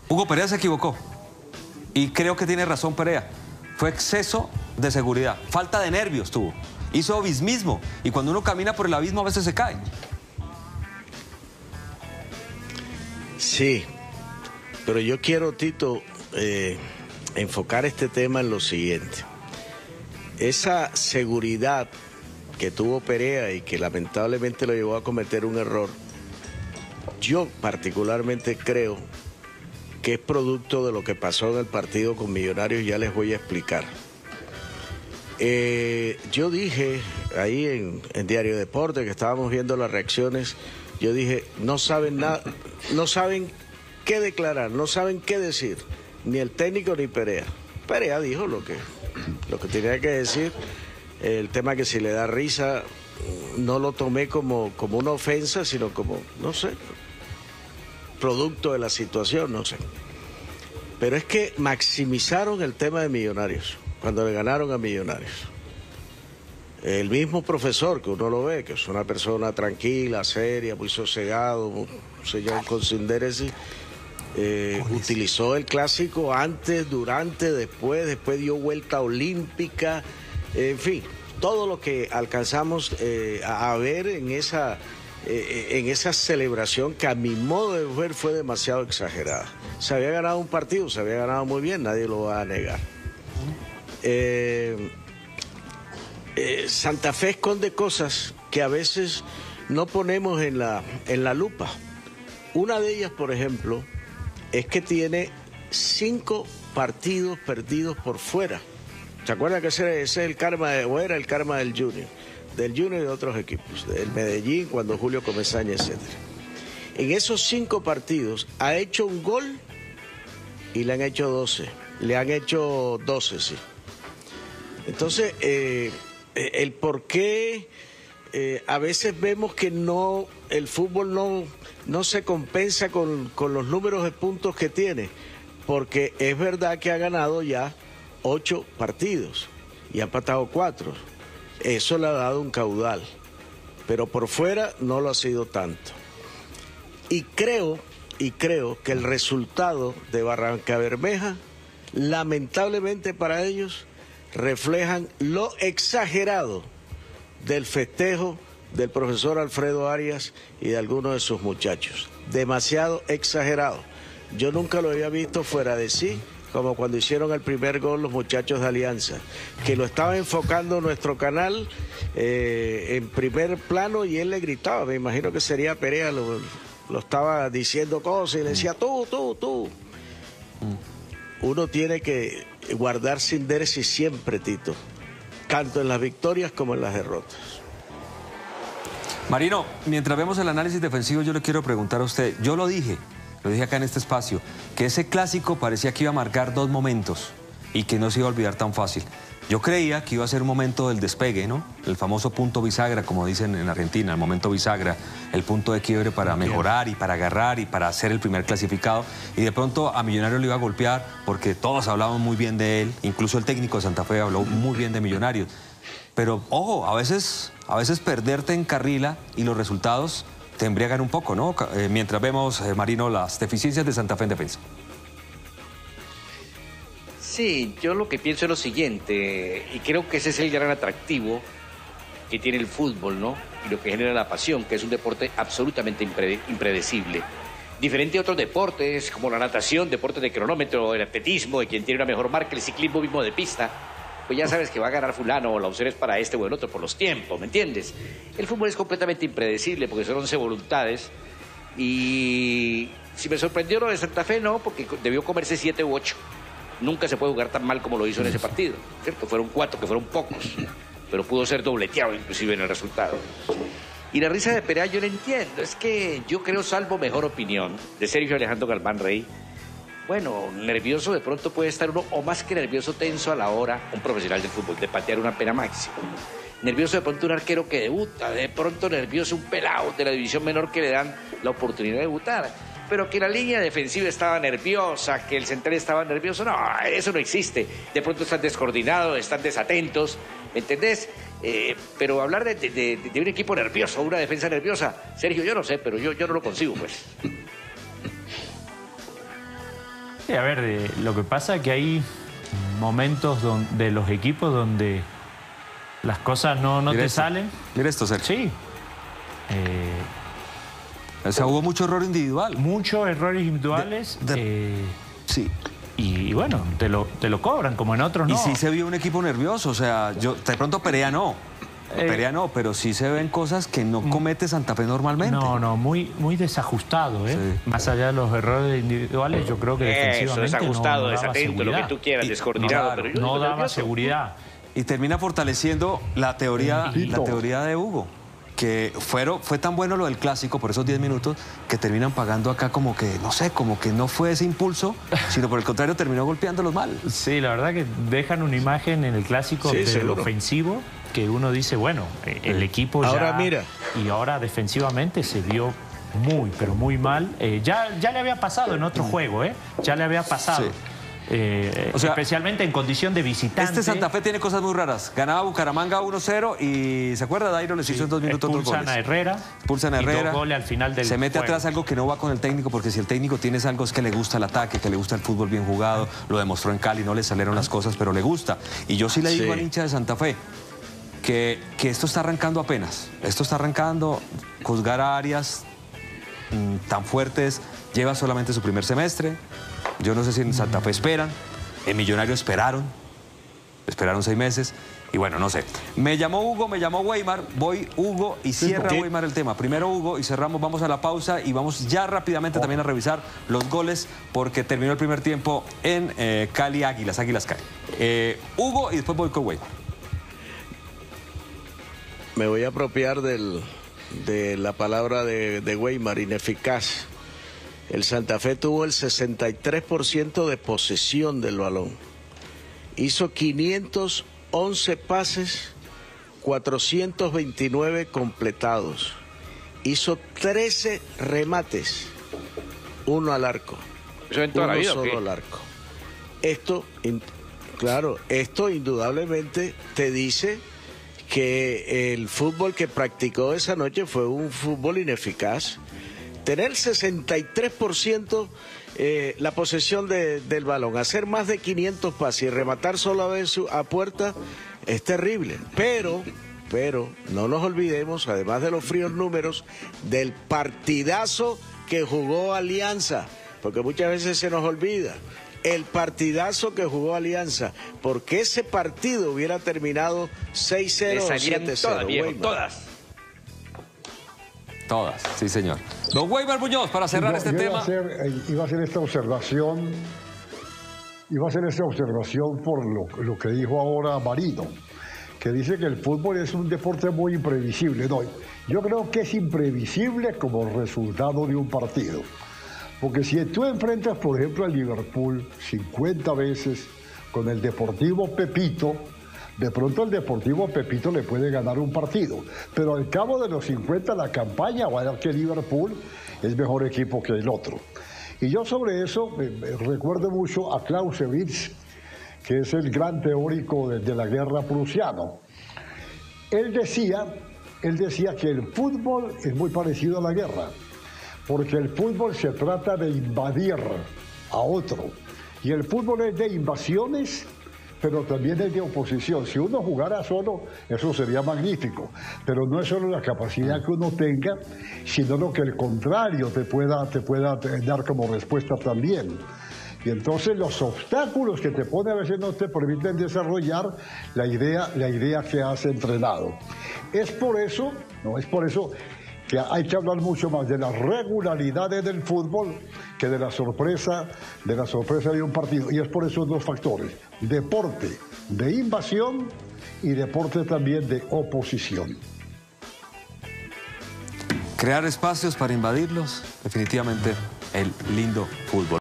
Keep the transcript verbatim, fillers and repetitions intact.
Hugo Perea se equivocó. Y creo que tiene razón Perea. Fue exceso de seguridad. Falta de nervios tuvo. Hizo abismismo. Y cuando uno camina por el abismo a veces se cae. Sí. Pero yo quiero, Tito, eh, enfocar este tema en lo siguiente. Esa seguridad que tuvo Perea y que lamentablemente lo llevó a cometer un error, yo particularmente creo que es producto de lo que pasó en el partido con Millonarios. Ya les voy a explicar. Eh, yo dije ahí en, en Diario Deporte, que estábamos viendo las reacciones, yo dije, no saben nada, no saben qué declarar, no saben qué decir, ni el técnico ni Perea. Perea dijo lo que, lo que tenía que decir. El tema que si le da risa, no lo tomé como, como una ofensa, sino como, no sé, producto de la situación, no sé. Pero es que maximizaron el tema de Millonarios, cuando le ganaron a Millonarios. El mismo profesor, que uno lo ve, que es una persona tranquila, seria, muy sosegado, un señor con sinderesis, eh, utilizó el clásico antes, durante, después, después dio vuelta olímpica, en fin, todo lo que alcanzamos eh, a, a ver en esa, eh, en esa celebración, que a mi modo de ver fue demasiado exagerada. Se había ganado un partido, se había ganado muy bien, nadie lo va a negar. Eh, eh, Santa Fe esconde cosas que a veces no ponemos en la, en la lupa. Una de ellas, por ejemplo, es que tiene cinco partidos perdidos por fuera. ¿Se acuerdan que ese, ese es el karma, de, o era el karma del Junior? Del Junior y de otros equipos, del Medellín, cuando Julio Comesaña, etcétera. En esos cinco partidos ha hecho un gol y le han hecho doce. Le han hecho doce, sí. Entonces, eh, el por qué eh, a veces vemos que no, el fútbol no, no se compensa con, con los números de puntos que tiene, porque es verdad que ha ganado ya ocho partidos y ha empatado cuatro. Eso le ha dado un caudal, pero por fuera no lo ha sido tanto. Y creo, y creo que el resultado de Barrancabermeja, lamentablemente para ellos, reflejan lo exagerado del festejo del profesor Alfredo Arias y de algunos de sus muchachos. Demasiado exagerado. Yo nunca lo había visto fuera de sí, como cuando hicieron el primer gol los muchachos de Alianza, que lo estaba enfocando nuestro canal eh, en primer plano, y él le gritaba, me imagino que sería Perea, lo, lo estaba diciendo cosas y le decía, tú, tú, tú. Uno tiene que guardar sinderesis siempre, Tito, tanto en las victorias como en las derrotas. Marino, mientras vemos el análisis defensivo, yo le quiero preguntar a usted, yo lo dije, lo dije acá en este espacio, que ese clásico parecía que iba a marcar dos momentos y que no se iba a olvidar tan fácil. Yo creía que iba a ser un momento del despegue, ¿no? El famoso punto bisagra, como dicen en Argentina, el momento bisagra, el punto de quiebre para mejorar y para agarrar y para ser el primer clasificado. Y de pronto a Millonarios le iba a golpear porque todos hablaban muy bien de él, incluso el técnico de Santa Fe habló muy bien de Millonarios. Pero, ojo, a veces, a veces perderte encarrila y los resultados te embriagan un poco, ¿no? Eh, mientras vemos, eh, Marino, las deficiencias de Santa Fe en defensa. Sí, yo lo que pienso es lo siguiente, y creo que ese es el gran atractivo que tiene el fútbol, ¿no? Y lo que genera la pasión, que es un deporte absolutamente impre impredecible. Diferente a otros deportes, como la natación, deportes de cronómetro, el atletismo, de quien tiene una mejor marca, el ciclismo mismo de pista, pues ya sabes que va a ganar fulano, o la opción es para este o el otro por los tiempos, ¿me entiendes? El fútbol es completamente impredecible porque son once voluntades, y si me sorprendió lo de Santa Fe, no, porque debió comerse siete u ocho. Nunca se puede jugar tan mal como lo hizo en ese partido, ¿cierto? Fueron cuatro, que fueron pocos, pero pudo ser dobleteado inclusive en el resultado. Y la risa de Perea yo la entiendo, es que yo creo, salvo mejor opinión, de Sergio Alejandro Galván Rey, bueno, nervioso de pronto puede estar uno, o más que nervioso, tenso a la hora, un profesional del fútbol, de patear una pena máxima. Nervioso de pronto un arquero que debuta, de pronto nervioso un pelado de la división menor que le dan la oportunidad de debutar. Pero que la línea defensiva estaba nerviosa, que el central estaba nervioso, no, eso no existe. De pronto están descoordinados, están desatentos, ¿me entendés? Eh, pero hablar de, de, de, de un equipo nervioso, una defensa nerviosa, Sergio, yo no sé, pero yo, yo no lo consigo, pues. Sí, a ver, eh, lo que pasa es que hay momentos don, de los equipos donde las cosas no, no te esto. salen. Mira esto, Sergio. Sí. Eh, o sea, hubo mucho error individual. Muchos errores individuales. De, de, eh, sí. Y, y bueno, te lo, te lo cobran, como en otros no. Y sí se vio un equipo nervioso, o sea, yo de pronto Perea no. Eh, Perea no, pero sí se ven cosas que no comete Santa Fe normalmente. No, no, muy, muy desajustado, ¿eh? Sí. Más allá de los errores individuales, yo creo que defensivamente Eso, desajustado, no, no desatento, lo que tú quieras, y, descoordinado. Claro, pero yo no daba nervioso. seguridad. Y termina fortaleciendo la teoría, la teoría de Hugo, que fueron, fue tan bueno lo del clásico por esos diez minutos que terminan pagando acá como que, no sé, como que no fue ese impulso, sino por el contrario terminó golpeándolos mal. Sí, la verdad que dejan una imagen en el clásico sí, del seguro. ofensivo que uno dice, bueno, el equipo ya... Ahora mira. Y ahora defensivamente se vio muy, pero muy mal. Eh, ya, ya le había pasado en otro juego, ¿eh? Ya le había pasado. Sí. Eh, o sea, especialmente en condición de visitante. Este Santa Fe tiene cosas muy raras. Ganaba Bucaramanga uno cero y ¿se acuerda? Dairo les sí, hizo en dos minutos dos goles. Expulsan a Herrera. Expulsan a Herrera. Y dos goles al final del Se mete juego. atrás algo que no va con el técnico, porque si el técnico tiene algo es que le gusta el ataque, que le gusta el fútbol bien jugado. Lo demostró en Cali, no le salieron las cosas, pero le gusta. Y yo sí le digo sí. al hincha de Santa Fe que, que esto está arrancando apenas. Esto está arrancando. Juzgar a Arias mmm, tan fuertes lleva solamente su primer semestre. Yo no sé si en Santa Fe esperan. En Millonarios esperaron, esperaron seis meses y bueno, no sé. Me llamó Hugo, me llamó Weimar, voy Hugo y cierra sí, Weimar el tema. Primero Hugo y cerramos, vamos a la pausa y vamos ya rápidamente oh. también a revisar los goles porque terminó el primer tiempo en eh, Cali Águilas, Águilas Cali. Eh, Hugo y después voy con Weimar. Me voy a apropiar del, de la palabra de, de Weimar, ineficaz. El Santa Fe tuvo el sesenta y tres por ciento de posesión del balón. Hizo quinientos once pases, cuatrocientos veintinueve completados. Hizo trece remates, uno al arco. ¿Eso en toda uno la vida, solo al arco. Esto, in, claro, esto indudablemente te dice que el fútbol que practicó esa noche fue un fútbol ineficaz. Tener sesenta y tres por ciento eh, la posesión de, del balón, hacer más de quinientos pases y rematar solo a vez a puerta es terrible. Pero, pero, no nos olvidemos, además de los fríos números, del partidazo que jugó Alianza, porque muchas veces se nos olvida. El partidazo que jugó Alianza, porque ese partido hubiera terminado seis cero o siete cero. Todas, todas. Todas, sí señor. Don Weimar Muñoz, para cerrar yo, este yo tema. Iba a, hacer, iba a hacer esta observación, iba a hacer esta observación por lo, lo que dijo ahora Marino, que dice que el fútbol es un deporte muy imprevisible. No, yo creo que es imprevisible como resultado de un partido. Porque si tú enfrentas, por ejemplo, al Liverpool cincuenta veces con el Deportivo Pepito, de pronto el Deportivo Pepito le puede ganar un partido, pero al cabo de los cincuenta la campaña va a dar que Liverpool es mejor equipo que el otro. Y yo sobre eso eh, recuerdo mucho a Clausewitz, que es el gran teórico de, de la guerra prusiano. Él decía, él decía que el fútbol es muy parecido a la guerra, porque el fútbol se trata de invadir a otro, y el fútbol es de invasiones, pero también es de oposición. Si uno jugara solo, eso sería magnífico, pero no es solo la capacidad que uno tenga, sino lo que el contrario te pueda, te pueda dar como respuesta también. Y entonces los obstáculos que te pone a veces no te permiten desarrollar la idea, la idea que has entrenado. Es por eso, no es por eso que hay que hablar mucho más de las regularidades del fútbol que de la sorpresa, de la sorpresa de un partido. Y es por esos dos factores: deporte de invasión y deporte también de oposición. Crear espacios para invadirlos, definitivamente el lindo fútbol.